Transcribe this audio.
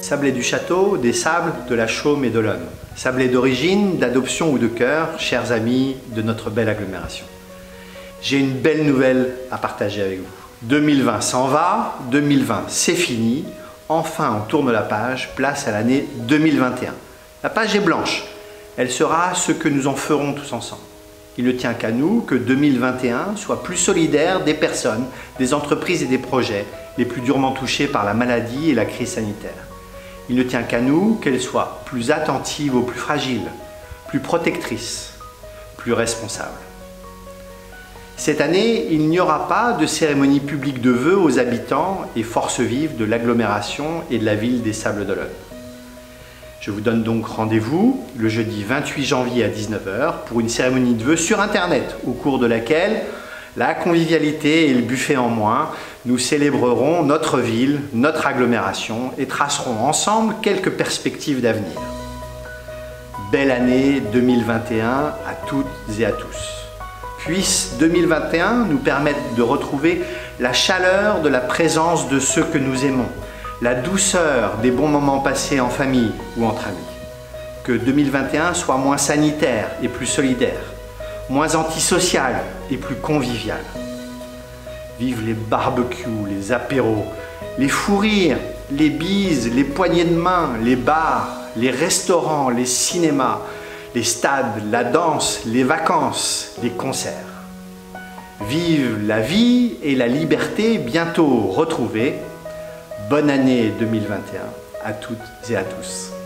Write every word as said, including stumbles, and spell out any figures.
Sablés du Château, des Sables, de la Chaume et de l'Eune. Sablés d'origine, d'adoption ou de cœur, chers amis de notre belle agglomération. J'ai une belle nouvelle à partager avec vous. deux mille vingt s'en va, deux mille vingt c'est fini. Enfin, on tourne la page, place à l'année deux mille vingt et un. La page est blanche. Elle sera ce que nous en ferons tous ensemble. Il ne tient qu'à nous que deux mille vingt et un soit plus solidaire des personnes, des entreprises et des projets les plus durement touchés par la maladie et la crise sanitaire. Il ne tient qu'à nous qu'elle soit plus attentive aux plus fragiles, plus protectrice, plus responsable. Cette année, il n'y aura pas de cérémonie publique de vœux aux habitants et forces vives de l'agglomération et de la ville des Sables-d'Olonne. Je vous donne donc rendez-vous le jeudi vingt-huit janvier à dix-neuf heures pour une cérémonie de vœux sur Internet, au cours de laquelle la convivialité et le buffet en moins, nous célébrerons notre ville, notre agglomération et tracerons ensemble quelques perspectives d'avenir. Belle année deux mille vingt et un à toutes et à tous. Puisse deux mille vingt et un nous permettre de retrouver la chaleur de la présence de ceux que nous aimons, la douceur des bons moments passés en famille ou entre amis. Que deux mille vingt et un soit moins sanitaire et plus solidaire, moins antisocial et plus convivial. Vive les barbecues, les apéros, les fous rires, les bises, les poignées de main, les bars, les restaurants, les cinémas, les stades, la danse, les vacances, les concerts. Vive la vie et la liberté bientôt retrouvées. Bonne année deux mille vingt et un à toutes et à tous.